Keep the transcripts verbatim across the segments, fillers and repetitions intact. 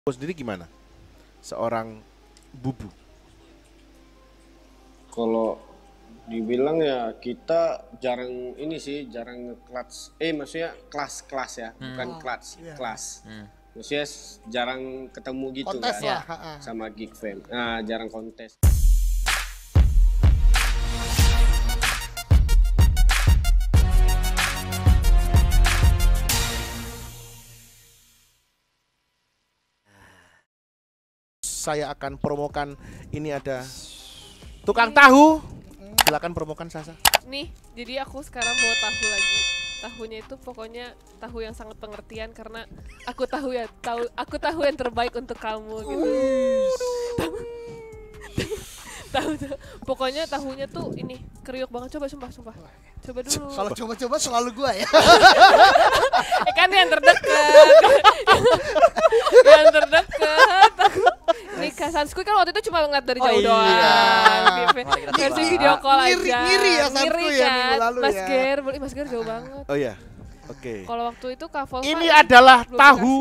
Sendiri gimana? Seorang bubu. Kalau dibilang ya kita jarang ini sih, jarang nge-clutch. Eh maksudnya kelas-kelas ya, Hmm. bukan clutch, iya. kelas. Hmm. Maksudnya jarang ketemu gitu Kontes kan lah, ha-ha. sama Geek Fam. Nah, jarang kontes. Saya akan promokan, ini ada tukang tahu. Silakan promokan Sasa. Nih, jadi aku sekarang bawa tahu lagi. Tahunya itu pokoknya tahu yang sangat pengertian karena aku tahu ya, tahu aku tahu yang terbaik untuk kamu gitu. Tahu, tahu, tahu. Pokoknya tahunya tuh ini kriuk banget. Coba sumpah, sumpah. Coba dulu. Kalau coba-coba selalu gua ya. Eh kan yang terdekat. Yang terdekat. Nih Kak Sanskuy kan waktu itu cuma ngeliat dari Oh jauh iya. doang. Mari kita Versi coba. video call Ngiri- aja. ngiri ya Sanskuy ya kan? minggu lalu Mas ya. Ger, boleh Mas Ger jauh banget. Oh ya, oke. Kalau waktu itu Kak Volva Ini adalah belum tahu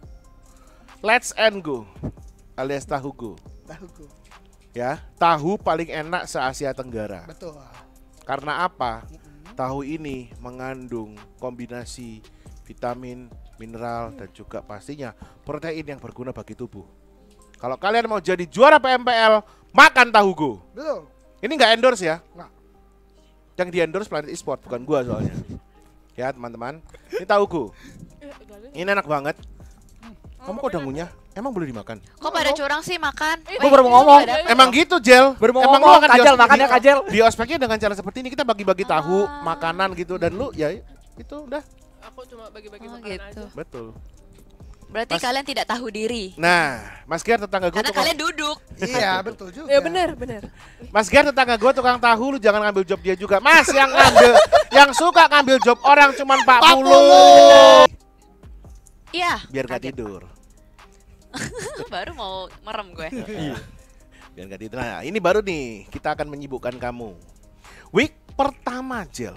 Let's and Go alias tahu go. Tahu gua. Ya, tahu paling enak se-Asia Tenggara. Betul. Karena apa? Tahu ini mengandung kombinasi vitamin, mineral, dan juga pastinya protein yang berguna bagi tubuh. Kalau kalian mau jadi juara P M P L, makan tahu go. Betul. Ini nggak endorse ya? Nggak. Yang di endorse Planet Esport, bukan gua soalnya. Ya teman-teman, ini tahu go. Eh, galin. Ini enak banget. Kamu kok udah ngunyah? Emang boleh dimakan? Kok pada curang sih makan? Eh, Gua baru mau ngomong. Nggak dapet. Emang gitu, Jel. Baru mau Emang lu ngomong, akan di Kajal, ospek- makannya di- Kajal. Di ospeknya dengan cara seperti ini kita bagi-bagi tahu, Ah. makanan gitu, dan lu ya itu udah Aku cuma bagi-bagi Oh, makanan gitu. aja. betul. Berarti Mas- kalian tidak tahu diri. Nah, Mas Ger tetangga gue Karena tukang, kalian duduk. Iya, betul juga. Ya benar, benar. Mas Ger tetangga gue tukang tahu, lu jangan ngambil job dia juga. Mas yang ngambil, yang suka ngambil job orang cuman empat puluh. Iya. Biar gak kaget. tidur. Baru mau merem gue. Biar gak tidur. Nah, ini baru nih, kita akan menyibukkan kamu. Week pertama, Jel.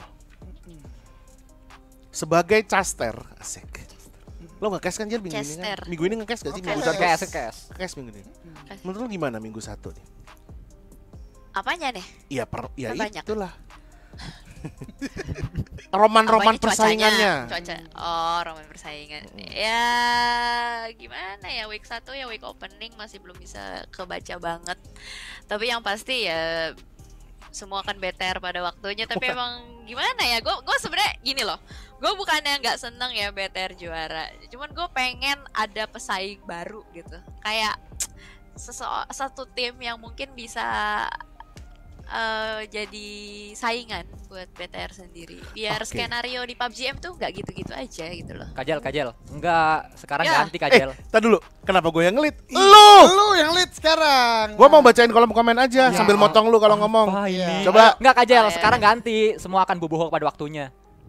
Sebagai caster, asik. Lo nge-cash kan Jel minggu ini kan? Caster. Minggu ini nge-cash gak sih? Oke. Minggu satu Kes, kes. nge-cash minggu ini. Nge-cash. Menurut lo gimana minggu satu nih? Apanya nih? Iya, per, ya Kan banyak. itulah. Roman-roman Apanya? persaingannya. Cuaca. Oh, roman persaingan. Ya, gimana ya, week satu ya week opening masih belum bisa kebaca banget. Tapi yang pasti ya semua akan better pada waktunya. Tapi Bukan. emang gimana ya, gue gue sebenarnya gini loh. Gue bukannya nggak seneng ya B T R juara. Cuman gue pengen ada pesaing baru gitu. Kayak sese- satu tim yang mungkin bisa eh, jadi saingan buat B T R sendiri. Biar Oke. skenario di P U B G M tuh nggak gitu-gitu aja gitu loh. Kajal, Kajal. Enggak, sekarang Ya. ganti Kajal. Tadi dulu, kenapa gue yang ngelit? Ih, Lu! Lu yang lead sekarang. Gue mau bacain kolom komen aja Ya. sambil motong lu kalau ngomong. Apa Iya. ini? Coba. Enggak Kajal, Oh, iya. sekarang ganti. Semua akan boboh pada waktunya.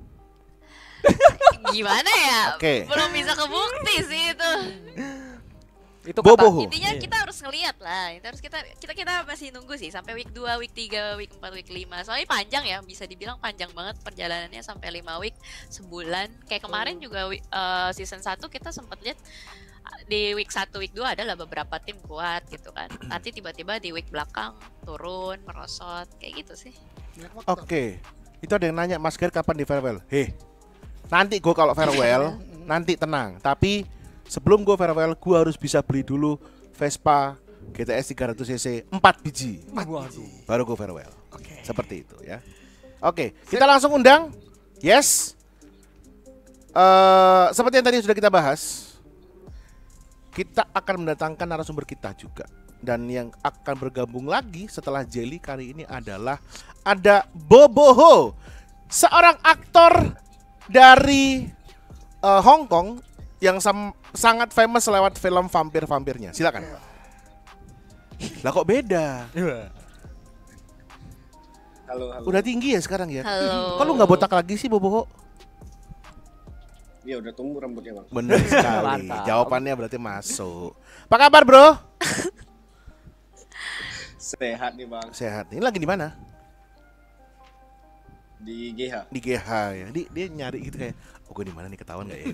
Gimana ya? Oke. Belum bisa kebukti sih itu. Itu Boboh. Intinya Iya. kita harus ngeliat lah. Itu harus kita kita kita masih nunggu sih sampai week dua, week tiga, week empat, week lima. Soalnya panjang ya, bisa dibilang panjang banget perjalanannya sampai lima week, sebulan. Kayak kemarin juga wi- eh, season satu kita sempat lihat di week satu, week dua adalah beberapa tim kuat gitu kan. Nanti tiba-tiba di week belakang turun, merosot, kayak gitu sih. Oke. Itu ada yang nanya, Mas Ger kapan di farewell? Heh. Nanti gue kalau farewell, nanti tenang. Tapi sebelum gue farewell, gue harus bisa beli dulu Vespa G T S tiga ratus cc empat biji. Waduh. Baru gue farewell. Oke. Seperti itu ya. Oke, kita langsung undang. Yes. Eh, seperti yang tadi sudah kita bahas, kita akan mendatangkan narasumber kita juga. Dan yang akan bergabung lagi setelah Jelly kali ini adalah ada Boboho, seorang aktor dari eh, Hong Kong yang sam- sangat famous lewat film vampir-vampirnya. Silakan. Lah kok beda? Halo, halo. Udah tinggi ya sekarang ya? Halo. Kok lu nggak botak lagi sih, Boboho? Iya, udah tumbuh rambutnya, Bang. Bener sekali. Mantap. Jawabannya berarti masuk. Apa kabar, Bro? Sehat nih, Bang. Sehat. Ini lagi di mana? Di G H. Di G H ya. Di, dia nyari gitu kayak, oh gue di mana nih, ketahuan nggak ya?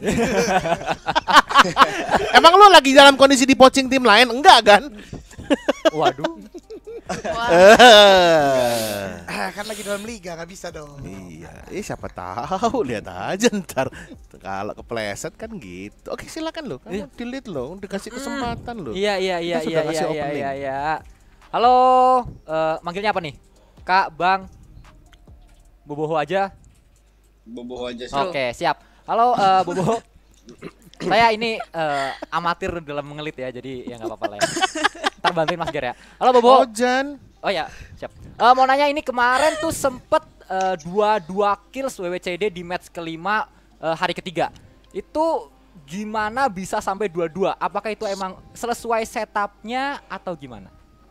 Emang lu lagi dalam kondisi di poaching tim lain? Enggak kan? Waduh. Wah, Ah, kan lagi dalam liga nggak bisa dong. Iya, eh siapa tahu, lihat aja ntar kalau kepleset kan gitu. Oke silakan lo, kamu delete lo, dikasih kesempatan lo. Iya iya iya Kita iya sudah iya kasih iya opening. iya iya. Halo, eh, manggilnya apa nih? Kak, Bang, Boboho aja. Boboho aja sih. Oke, siap. Halo, eh, Boboho. Saya ini eh, amatir dalam mengelit ya, jadi ya nggak apa-apa lah ya. Ntar bantuin Mas Ger ya. Halo Boboho. Ojan, Oh ya, siap. Eh, mau nanya ini kemarin tuh sempet eh, dua dua kills W W C D di match kelima eh, hari ketiga. Itu gimana bisa sampai dua dua? Apakah itu emang sesuai setupnya atau gimana?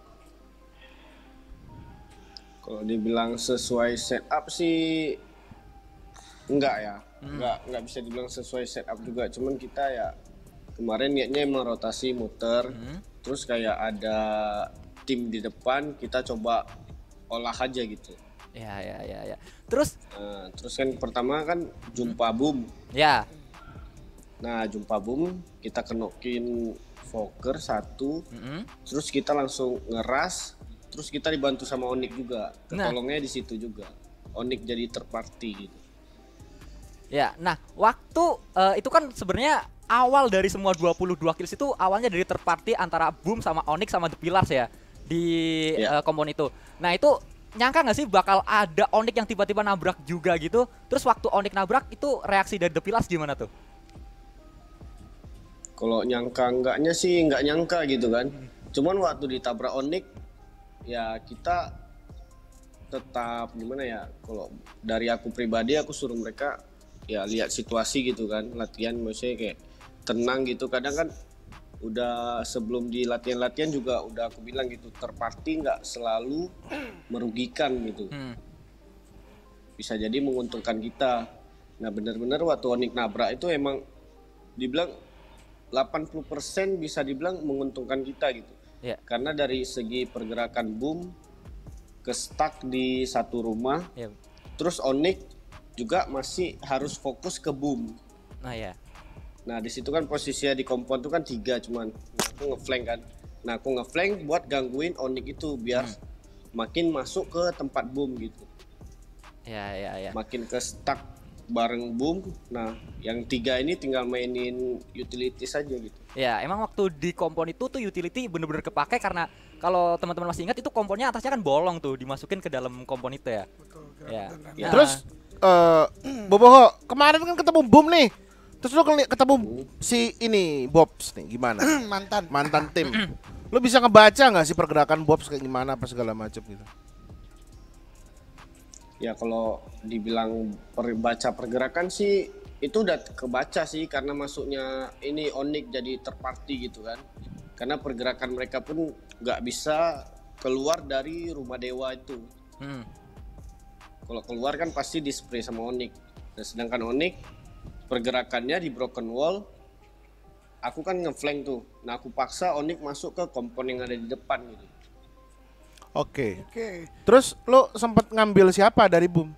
Kalau dibilang sesuai setup sih enggak ya. Enggak enggak bisa dibilang sesuai setup juga. Cuman kita ya kemarin niatnya emang rotasi muter. Terus kayak ada tim di depan, kita coba olah aja gitu. Ya ya ya ya. Terus Nah, terus kan pertama kan jumpa boom. ya, Nah, jumpa boom, kita kenokin Fokker satu, mm-mm. terus kita langsung ngeras, terus kita dibantu sama Onyx juga. Nah. Ketolongnya di situ juga. Onyx jadi third party gitu. Ya, nah waktu eh, itu kan sebenarnya awal dari semua dua puluh dua kills itu awalnya dari third party antara Boom sama Onyx sama The Pillars ya di Ya. eh, kompon itu. Nah itu nyangka nggak sih bakal ada Onyx yang tiba-tiba nabrak juga gitu? Terus waktu Onyx nabrak itu reaksi dari The Pillars gimana tuh? Kalau nyangka enggaknya sih enggak nyangka gitu kan. Cuman waktu ditabrak Onyx, ya kita tetap gimana ya, kalau dari aku pribadi aku suruh mereka ya lihat situasi gitu kan, latihan maksudnya kayak tenang gitu. Kadang kan udah sebelum di latihan-latihan juga udah aku bilang gitu, terparti nggak selalu merugikan gitu, Hmm. bisa jadi menguntungkan kita. Nah benar-benar waktu Onyx nabrak itu emang dibilang delapan puluh persen bisa dibilang menguntungkan kita gitu. Ya. Karena dari segi pergerakan Boom ke stuck di satu rumah, Ya. terus Onyx juga masih harus fokus ke Boom. Nah ya. Nah di situ kan posisinya di kompon tuh kan tiga cuman. Nah, aku ngeflank kan. Nah aku ngeflank buat gangguin Onyx itu biar makin masuk ke tempat Boom gitu. Ya ya ya. Makin ke stuck bareng Boom. Nah yang tiga ini tinggal mainin utility saja gitu. Ya, emang waktu di kompon itu tuh utility bener-bener kepake karena kalau teman-teman masih ingat itu komponnya atasnya kan bolong tuh dimasukin ke dalam kompon itu ya. Betul, Ya. betul. Ya. terus eh Boboho kemarin kan ketemu Boom nih, terus lu keli- ketemu si ini Bobs nih gimana? Mantan. Mantan tim. Lu bisa ngebaca nggak sih pergerakan Bobs kayak gimana apa segala macam gitu? Ya kalau dibilang per, baca pergerakan sih itu udah kebaca sih karena masuknya ini Onyx jadi terparty gitu kan. Karena pergerakan mereka pun nggak bisa keluar dari rumah dewa itu. Hmm. Kalau keluar kan pasti di spray sama Onyx. Nah, sedangkan Onyx pergerakannya di broken wall, aku kan ngeflank tuh. Nah aku paksa Onyx masuk ke kompon yang ada di depan gitu. Oke. Oke. Terus lu sempat ngambil siapa dari Boom?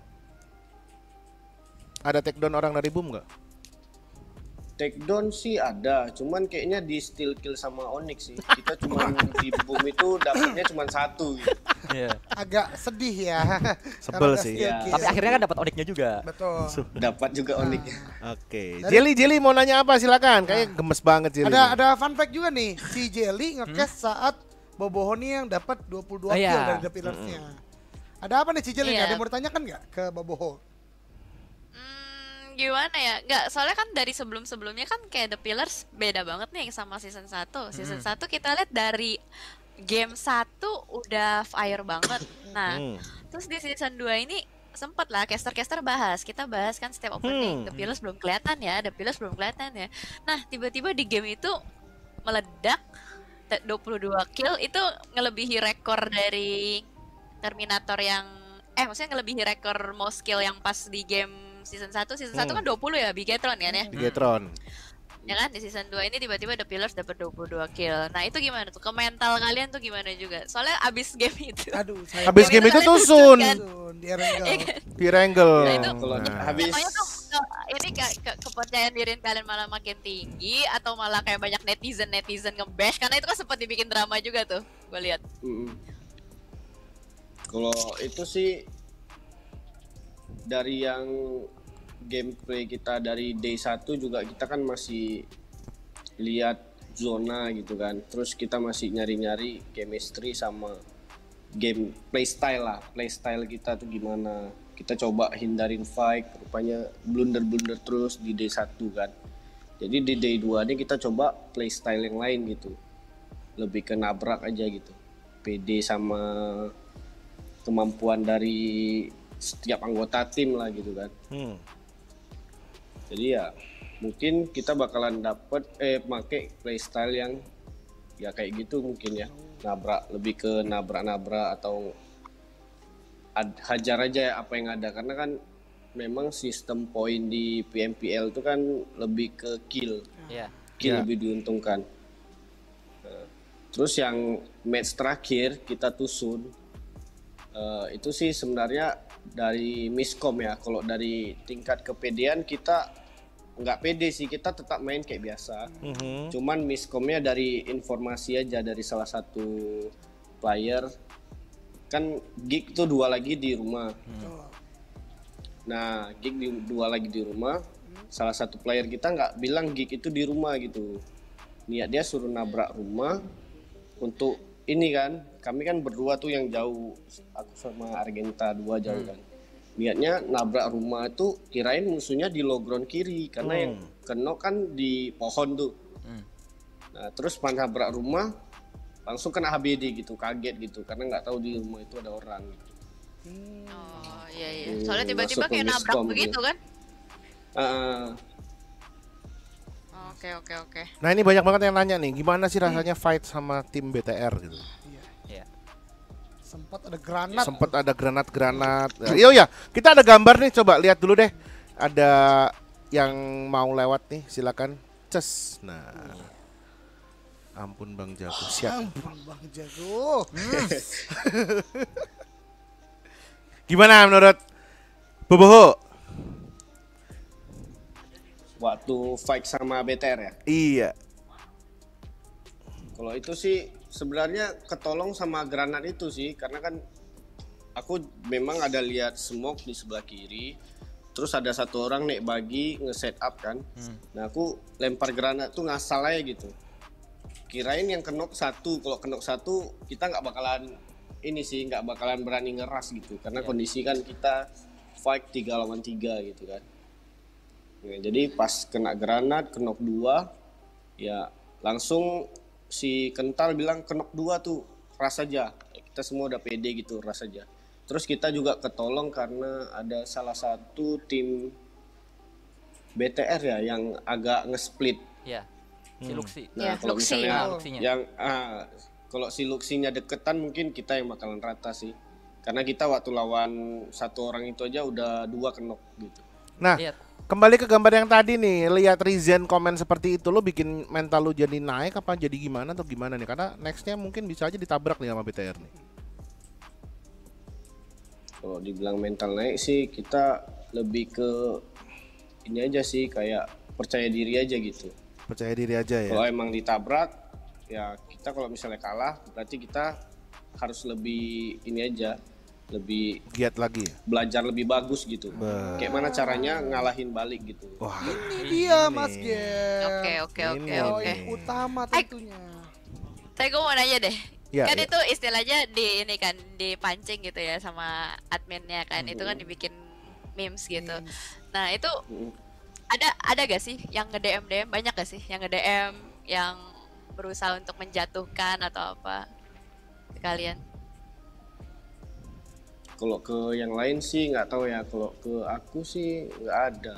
Ada take down orang dari Boom nggak? Takedown sih ada, cuman kayaknya di steal kill sama Onyx sih. Kita cuman di Boom itu dapatnya cuman satu gitu. Iya. Agak sedih ya. Sebel Karena ada sih. skill Ya. kill. Tapi akhirnya kan dapat Onyx-nya juga. Betul. Dapat juga Onyx. Oke. Jelly Jelly mau nanya apa silakan. Kayak gemes banget Jelly. Ada nih. ada fun fact juga nih. Si Jelly ngecast saat Boboho nih yang dapat dua puluh dua Oh, kill iya. dari The Pillars-nya. Ada apa nih si Jelly? Iya. Ada yang mau ditanyakan nggak ke Boboho? Hmm, gimana ya? Nggak, soalnya kan dari sebelum-sebelumnya kan kayak The Pillars beda banget nih sama season satu. Season satu kita lihat dari game satu udah fire banget. Nah, Hmm. terus di season dua ini sempet lah caster-caster bahas. Kita bahas kan setiap opening. Hmm. The Pillars belum kelihatan ya, The Pillars belum kelihatan ya. Nah, tiba-tiba di game itu meledak te- dua puluh dua kill itu ngelebihi rekor dari Terminator yang eh maksudnya ngelebihi rekor most kill yang pas di game season satu. Season satu Hmm. kan dua puluh ya, Bigetron kan ya. Bigetron. Ya kan di season dua ini tiba-tiba The Pillars dapat dua puluh dua kill. Nah, itu gimana tuh? Ke mental kalian tuh gimana juga? Soalnya abis game itu. Aduh, saya Habis game itu tuh Sun Sun, di Erenggal. Iya kan? di Wrangle. Nah, itu Kalau Nah. habis Pokoknya tuh ke- ini ke- ke- kepercayaan diri kalian malah makin tinggi atau malah kayak banyak netizen netizen nge-bash karena itu kan sempat dibikin drama juga tuh, gue lihat. Mm-mm. Kalau itu sih dari yang gameplay kita dari day satu juga kita kan masih lihat zona gitu kan. Terus kita masih nyari-nyari chemistry sama game playstyle lah. Playstyle kita tuh gimana. Kita coba hindarin fight, rupanya blunder-blunder terus di day satu kan. Jadi di day dua ini kita coba playstyle yang lain gitu. Lebih ke nabrak aja gitu. P D sama kemampuan dari setiap anggota tim lah gitu kan. Hmm. Jadi ya mungkin kita bakalan dapet eh make playstyle yang ya kayak gitu mungkin ya. Nabrak, lebih ke nabrak-nabrak atau ad, hajar aja apa yang ada karena kan memang sistem poin di P M P L itu kan lebih ke kill. Iya. Kill Ya. lebih diuntungkan. Nah, terus yang match terakhir kita tusun eh, itu sih sebenarnya dari miskom ya. Kalau dari tingkat kepedean kita nggak pede sih, kita tetap main kayak biasa. Mhm. Cuman miskomnya dari informasi aja dari salah satu player kan gig tuh dua lagi di rumah. Nah gig di, dua lagi di rumah, salah satu player kita nggak bilang gig itu di rumah gitu. Niat dia suruh nabrak rumah untuk ini kan, kami kan berdua tuh yang jauh, aku sama Argenta dua jauh kan. Niatnya nabrak rumah itu kirain musuhnya di low ground kiri karena yang kena kan di pohon tuh. Nah terus pas nabrak rumah langsung kena H B D gitu, kaget gitu karena nggak tahu di rumah itu ada orang gitu. Oh iya iya. Hmm, Soalnya tiba-tiba masuk ke kayak nabrak miskom begitu dia. kan? Ah, Oke oke oke. Nah ini banyak banget yang nanya nih, gimana sih rasanya fight sama tim B T R gitu? Iya. Sempat ada granat. Sempet ada granat-granat. Iya ya, kita ada gambar nih, coba lihat dulu deh. Ada yang mau lewat nih, silakan. Ces. Nah, ampun Bang Jago, siap. Ampun Bang Jago. Gimana menurut Boboho? waktu fight sama B T R ya. Iya. Kalau itu sih sebenarnya ketolong sama granat itu sih karena kan aku memang ada lihat smoke di sebelah kiri. Terus ada satu orang naik bagi nge-set up kan. Nah aku lempar granat tuh ngasal aja gitu. Kirain yang kenok satu, kalau kenok satu kita nggak bakalan ini sih nggak bakalan berani ngeras gitu karena kondisi kan kita fight tiga lawan tiga gitu kan. Nah, jadi pas kena granat kenok dua ya langsung si Kental bilang kenok dua tuh ras aja. Kita semua udah pede gitu ras aja. Terus kita juga ketolong karena ada salah satu tim B T R ya yang agak nge-split. Iya. Si Luxi. Nah, Ya, kalau Luxi. misalnya Luxinya. yang ah, kalau si Luxinya deketan mungkin kita yang bakalan rata sih. Karena kita waktu lawan satu orang itu aja udah dua kenok gitu. Nah, Lihat. kembali ke gambar yang tadi nih, lihat Rizen komen seperti itu, lo bikin mental lo jadi naik apa jadi gimana atau gimana nih? Karena nextnya mungkin bisa aja ditabrak nih sama B T R nih. Kalau dibilang mental naik sih kita lebih ke ini aja sih kayak percaya diri aja gitu. Percaya diri aja ya. Kalau emang ditabrak ya kita kalau misalnya kalah berarti kita harus lebih ini aja, lebih Giat lagi ya. belajar lebih bagus gitu. Be- Kayak mana caranya ngalahin balik gitu. Wah, Ini dia Mas Gem. Oke oke oke Ini. oke. Poin utama tentunya. Saya gue mau nanya deh. Ya, kan ya. itu istilahnya di ini kan dipancing gitu ya sama adminnya kan. Itu kan dibikin memes gitu. Nah, itu ada ada gak sih yang nge-D M D M banyak gak sih yang nge-D M yang berusaha untuk menjatuhkan atau apa ke kalian? Kalau ke yang lain sih nggak tahu ya. Kalau ke aku sih nggak ada.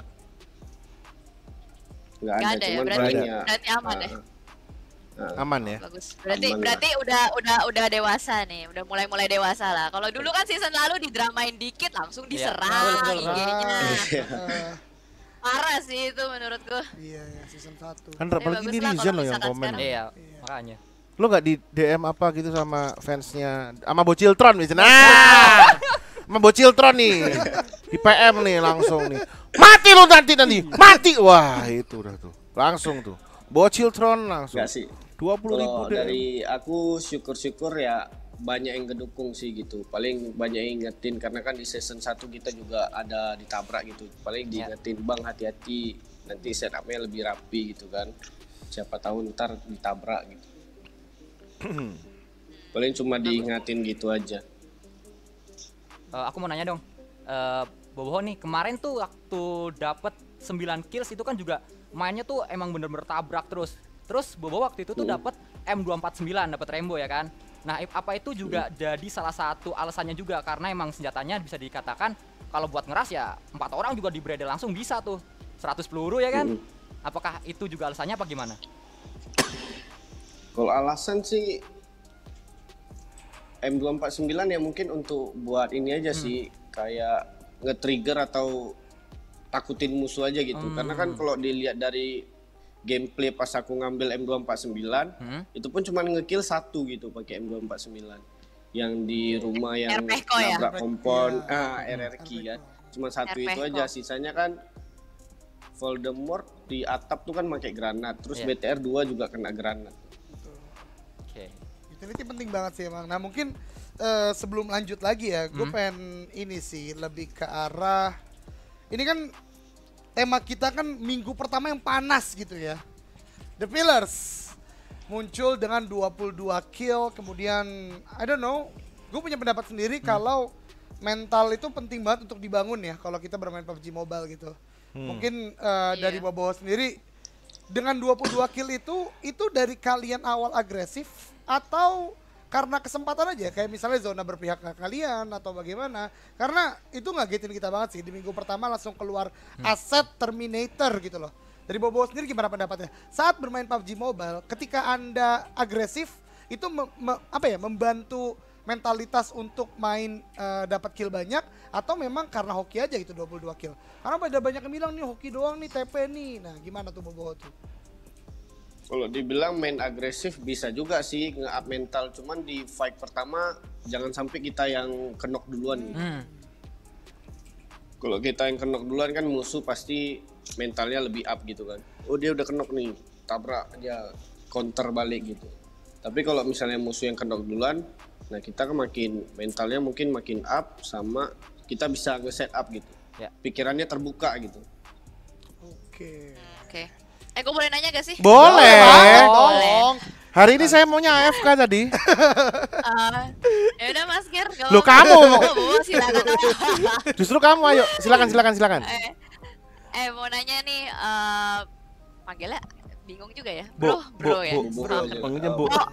Nggak Nggak ada, ada ya, cuman berarti- paling ya. berarti aman ya? aman ya. Bagus. Berarti Aman berarti udah udah udah dewasa nih, udah mulai-mulai dewasa lah. Kalau dulu kan season lalu didramain dikit langsung Iya, diserang betul, betul. I G-nya. Eh, Parah sih itu menurutku. Iya ya season satu. Kan Ya, apalagi ini bagus lah Rizen kalau loh yang misalkan komen. sekarang. Iya, Iya. makanya. Lo gak di D M apa gitu sama fansnya, sama Bociltron misalnya. Nah, sama Bociltron nih. Di P M nih langsung nih. Mati lo nanti nanti. Mati. Wah, itu udah tuh. Langsung tuh. Bociltron langsung. Enggak sih. dua puluh ribu Kalau D M. dari aku syukur-syukur ya banyak yang ngedukung sih gitu. Paling banyak yang ingetin karena kan di season satu kita juga ada ditabrak gitu. Paling Ya. diingetin, "Bang, hati-hati nanti setupnya lebih rapi," gitu kan. Siapa tahu ntar ditabrak gitu. Paling cuma diingatin gitu aja. Eh, aku mau nanya dong, eh Boboho nih kemarin tuh waktu dapet sembilan kills itu kan juga mainnya tuh emang bener-bener tabrak terus. Terus Boboho waktu itu tuh Hmm. dapet M dua empat sembilan, dapet Rainbow ya kan. Nah i- apa itu juga Hmm. jadi salah satu alasannya juga karena emang senjatanya bisa dikatakan kalau buat ngeras ya empat orang juga di bredel langsung bisa tuh seratus peluru ya kan. Hmm. Apakah itu juga alasannya apa gimana? Kalau alasan sih M dua empat sembilan ya mungkin untuk buat ini aja sih kayak nge-trigger atau takutin musuh aja gitu. Karena kan kalau dilihat dari gameplay pas aku ngambil M dua empat sembilan Hmm? itu pun cuma nge-kill satu gitu pakai M dua empat sembilan. Yang di rumah yang R P K ya? nabrak kompon, Iya. ah R R Q kan. Cuma satu R P itu K. aja, sisanya kan Voldemort di atap tuh kan pakai granat, terus Iya. B T R dua juga kena granat. Oke. Utility penting banget sih emang. Nah mungkin eh, sebelum lanjut lagi ya, gue Hmm. pengen ini sih lebih ke arah ini kan tema kita kan minggu pertama yang panas gitu ya. The Pillars muncul dengan dua puluh dua kill, kemudian I don't know, gue punya pendapat sendiri kalau mental itu penting banget untuk dibangun ya kalau kita bermain P U B G Mobile gitu. Mungkin eh, dari Iya. Boboho sendiri dengan dua puluh dua kill itu itu dari kalian awal agresif atau karena kesempatan aja kayak misalnya zona berpihak ke kalian atau bagaimana, karena itu ngagetin kita banget sih di minggu pertama langsung keluar aset Terminator gitu loh. Dari Bobo sendiri gimana pendapatnya saat bermain P U B G Mobile ketika anda agresif itu me- me- apa ya membantu mentalitas untuk main eh, dapat kill banyak atau memang karena hoki aja gitu dua puluh dua kill, karena pada banyak yang bilang nih hoki doang nih T P nih. Nah gimana tuh Bobo tuh? Kalau dibilang main agresif bisa juga sih nge-up mental, cuman di fight pertama jangan sampai kita yang kenok duluan gitu. Hmm. Kalau kita yang kenok duluan kan musuh pasti mentalnya lebih up gitu kan. Oh dia udah kenok nih, tabrak dia counter balik gitu. Tapi kalau misalnya musuh yang kenok duluan, nah kita kan makin mentalnya mungkin makin up sama kita bisa nge-set up gitu. Ya. Pikirannya terbuka gitu. Oke. Oke. Eh, gue boleh nanya gak sih? Boleh. banget Boleh. dong. Hari ini saya maunya A F K tadi. Eh, ya udah Mas Ger, kalau Loh, kamu. Bobo silakan. Justru kamu ayo, silakan silakan silakan. eh, eh mau nanya nih, eh panggilnya bingung juga ya, Bo, bro, bro, ya. Bo, Bo Bo. aja. Panggilnya Bo. Oh.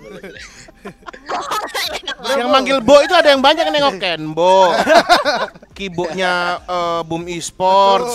Yang manggil Bo itu ada yang banyak nengok Ken Bo. Keyboardnya eh, Boom Esports.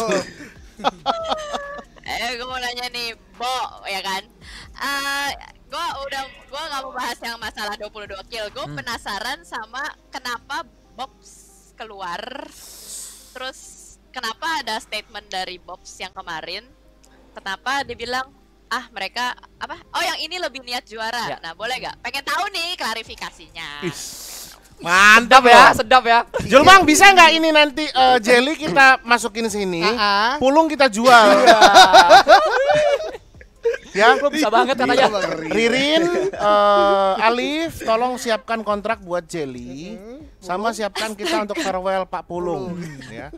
Eh, gue mau nanya nih, Bo, ya kan? Eh, gue udah, gue nggak mau bahas yang masalah dua puluh dua kill. Gue penasaran sama kenapa Bobs keluar. Terus kenapa ada statement dari Bobs yang kemarin? Kenapa dia bilang, ah mereka apa? Oh yang ini lebih niat juara. Ya. Nah boleh gak? Pengen tahu nih klarifikasinya. Mantap Sedap ya, sedap ya. Jul Bang, bisa nggak ini nanti eh, jelly kita masukin sini, Ah, ah. pulung kita jual. Ya, Bisa banget katanya. Ririn, eh, Alif, tolong siapkan kontrak buat jelly, sama siapkan kita untuk farewell Pak Pulung, ya.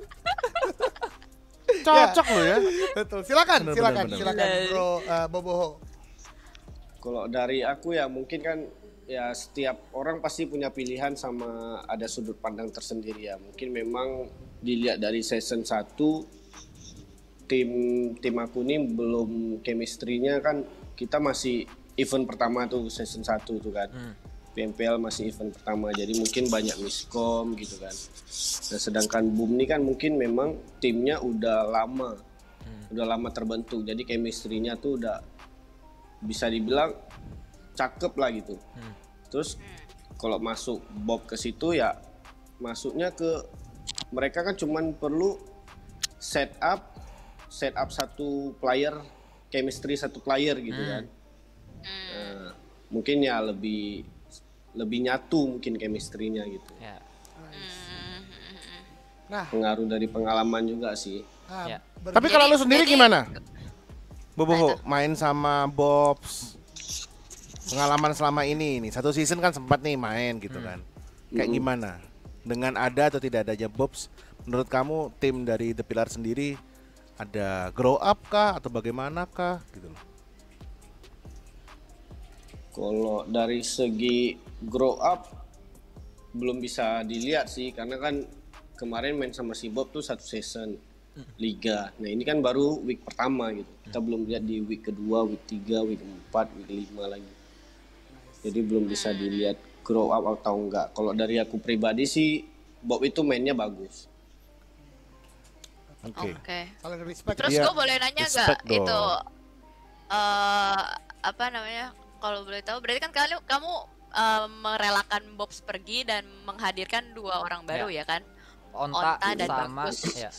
Cocok loh ya. Betul. Silakan, Bener, silakan, bener, bener. silakan Bro eh, Boboho. Kalau dari aku ya mungkin kan ya setiap orang pasti punya pilihan sama ada sudut pandang tersendiri ya. Mungkin memang dilihat dari season satu tim tim aku ini belum chemistry-nya kan, kita masih event pertama tuh season satu tuh kan. P M P L masih event pertama jadi mungkin banyak miskom gitu kan. Nah, sedangkan Boom ini kan mungkin memang timnya udah lama. Udah lama terbentuk jadi chemistry-nya tuh udah bisa dibilang cakep lah gitu. Terus kalau masuk Bob ke situ ya masuknya ke mereka kan cuman perlu setup setup satu player, chemistry satu player gitu Hmm. kan. Nah, mungkin ya lebih lebih nyatu mungkin chemistry-nya gitu. Ya. Hmm. Nah, Pengaruh dari pengalaman juga sih. nah Ya. ber- Tapi kalau lu sendiri jadi- gimana? Boboho main sama Bobs. Pengalaman selama ini nih, satu season kan sempat nih main gitu kan. Kayak Mm-mm. gimana? Dengan ada atau tidak adanya Bobs, menurut kamu tim dari The Pillar sendiri ada grow up kah atau bagaimana kah gitu loh. Kalau dari segi grow up belum bisa dilihat sih karena kan kemarin main sama si Bob tuh satu season liga. Nah ini kan baru week pertama gitu. Kita belum lihat di week kedua, week tiga, week empat, week lima lagi. Jadi belum bisa dilihat grow up atau enggak. Kalau dari aku pribadi sih Bob itu mainnya bagus. Oke. Oke. saling respect. Terus Iya, gue boleh nanya nggak respect dong. itu eh apa namanya? Kalau boleh tahu, berarti kan kalian kamu eh, merelakan Bobs pergi dan menghadirkan dua orang baru ya, kan? Onta, Onta dan sama Bagus. ya.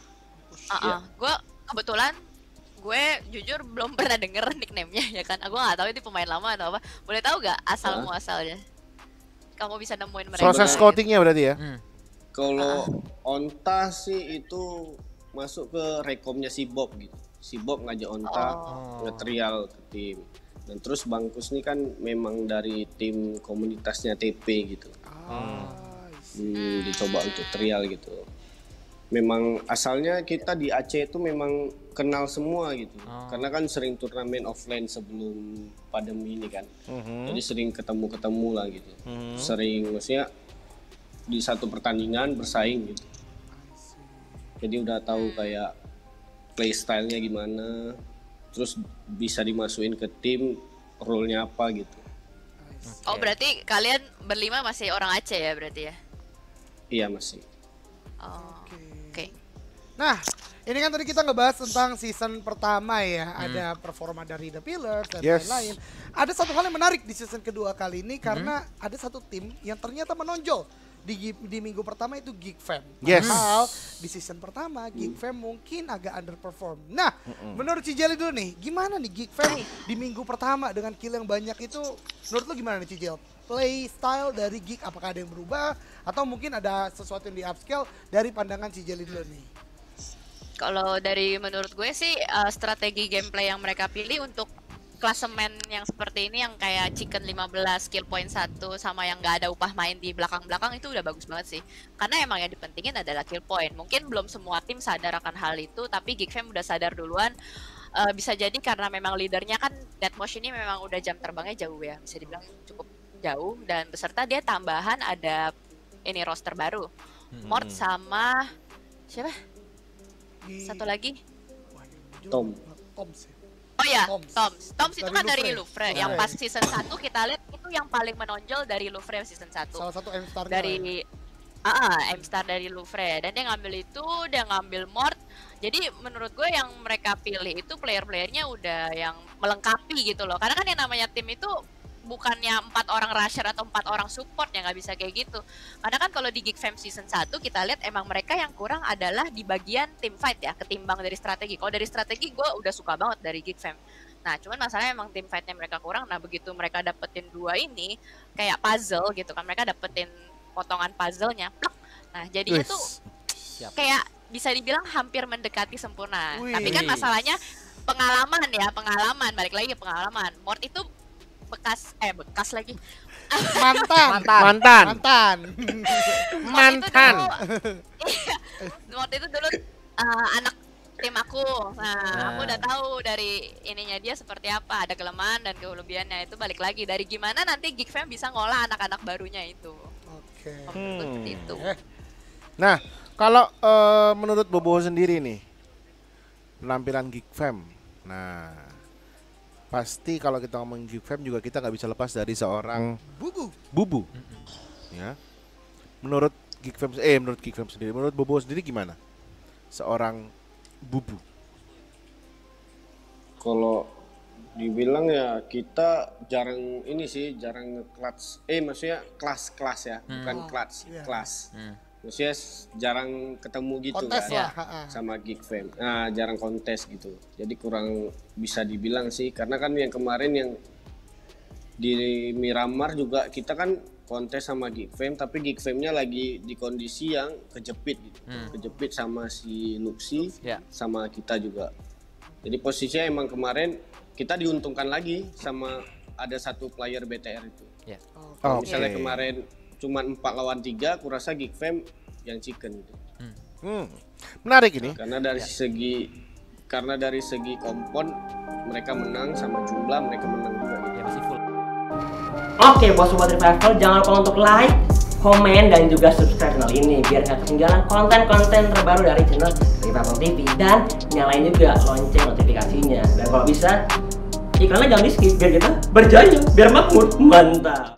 Uh Gue kebetulan gue jujur belum pernah denger nickname-nya ya kan. Gue nggak tahu itu pemain lama atau apa. Boleh tahu nggak asal muasalnya? Kamu bisa nemuin mereka. Proses gitu. scoutingnya berarti ya? Hmm. Kalau Onta sih itu masuk ke rekomnya si Bob gitu. Si Bob ngajak Onta Oh. nge-trial ke tim. Dan terus Bangkus nih kan memang dari tim komunitasnya T P gitu. Ah, Hmm, dicoba untuk trial gitu. Memang asalnya kita di Aceh itu memang kenal semua gitu. Oh. Karena kan sering turnamen offline sebelum pandemi ini kan. Mhm. Jadi sering ketemu-ketemu lah gitu. Mhm. Sering maksudnya di satu pertandingan bersaing gitu. Jadi udah tahu kayak playstyle-nya gimana. Terus bisa dimasukin ke tim role-nya apa gitu. Oh berarti kalian berlima masih orang Aceh ya berarti ya? Iya masih. Oh, Oke. oke. Nah, ini kan tadi kita ngebahas tentang season pertama ya, Hmm. ada performa dari The Pillars dan Yes. lain-lain. Ada satu hal yang menarik di season kedua kali ini karena ada satu tim yang ternyata menonjol di gi- di minggu pertama itu Geek Fam. Yes. Padahal di season pertama Geek Fam mungkin agak underperform. Nah, menurut Cijel dulu nih, gimana nih Geek Fam di minggu pertama dengan kill yang banyak itu? Menurut lu gimana nih Cijel? Play style dari Geek apakah ada yang berubah atau mungkin ada sesuatu yang di upscale dari pandangan Cijel dulu nih? Kalau dari menurut gue sih uh, strategi gameplay yang mereka pilih untuk klasemen yang seperti ini yang kayak chicken lima belas kill point satu sama yang nggak ada upah main di belakang-belakang itu udah bagus banget sih. Karena emang yang dipentingin adalah kill point. Mungkin belum semua tim sadar akan hal itu, tapi Geek Fam udah sadar duluan. Uh, bisa jadi karena memang leadernya kan Deathmosh ini memang udah jam terbangnya jauh ya, bisa dibilang cukup jauh, dan beserta dia tambahan ada ini roster baru. Mort sama siapa? Di- Satu lagi. Wah, yang muncul Tom. Tom sih. Oh ya, Toms. Toms. Toms itu Dari kan dari Louvre. Louvre. Yang Louvre. pas season satu kita lihat itu yang paling menonjol dari Louvre season satu. Salah satu M-Star Dari ah ah, M-Star dari Louvre. Dan dia ngambil itu, dia ngambil Mort. Jadi menurut gue yang mereka pilih itu player-playernya udah yang melengkapi gitu loh. Karena kan yang namanya tim itu bukannya empat orang rusher atau empat orang support ya, nggak bisa kayak gitu. Karena kan kalau di Geek Fam season satu kita lihat emang mereka yang kurang adalah di bagian team fight ya, ketimbang dari strategi. Kalau dari strategi gue udah suka banget dari Geek Fam. Nah cuman masalahnya emang team fightnya mereka kurang. Nah begitu mereka dapetin dua ini kayak puzzle gitu kan, mereka dapetin potongan puzzle-nya. plak. Nah jadinya tuh Siap. kayak bisa dibilang hampir mendekati sempurna. Wih. Tapi kan masalahnya pengalaman ya, pengalaman. Balik lagi ke pengalaman. Mort itu bekas eh bekas lagi mantan. Mantan. Mantan. Mantan. Mantan. Waktu itu dulu uh, anak tim aku. Nah, Nah. aku udah tahu dari ininya dia seperti apa, ada kelemahan dan kelebihannya. Itu balik lagi dari gimana nanti Geek Fam bisa ngolah anak-anak barunya itu. Oke. Menurutku Hmm. seperti itu. Eh, Nah, kalau eh, menurut Bobo sendiri nih, penampilan Geek Fam. Nah, pasti kalau kita ngomong Geek Fam juga kita nggak bisa lepas dari seorang Bubu. Bubu. Ya. Menurut Geek Fam eh menurut Geek Fam sendiri, menurut Bobo sendiri gimana? Seorang Bubu. Kalau dibilang ya kita jarang ini sih jarang nge-clutch. Eh maksudnya kelas-kelas ya, bukan Oh, clutch, iya. kelas. Hmm. maksudnya jarang ketemu gitu Kontes kan lah. ha-ha. sama Geek Fam. Nah, jarang kontes gitu. Jadi kurang bisa dibilang sih karena kan yang kemarin yang di Miramar juga kita kan kontes sama Geek Fam tapi Geek Fam-nya lagi di kondisi yang kejepit gitu. Hmm. Kejepit sama si Nuxi Ya. sama kita juga. Jadi posisinya emang kemarin kita diuntungkan lagi sama ada satu player B T R itu. Ya. Kalau Oke. misalnya kemarin cuma empat lawan tiga, aku rasa Geek Fam yang chicken gitu. Hmm. Menarik ini. Karena dari segi karena dari segi kompon mereka menang sama jumlah mereka menang juga gitu. Ya masih full. Oke, bos sobat Revival, jangan lupa untuk like, komen, dan juga subscribe channel ini biar nggak ketinggalan konten-konten terbaru dari channel Revival T V dan nyalain juga lonceng notifikasinya. Dan kalau bisa iklannya jangan di skip biar kita berjaya, biar makmur, mantap.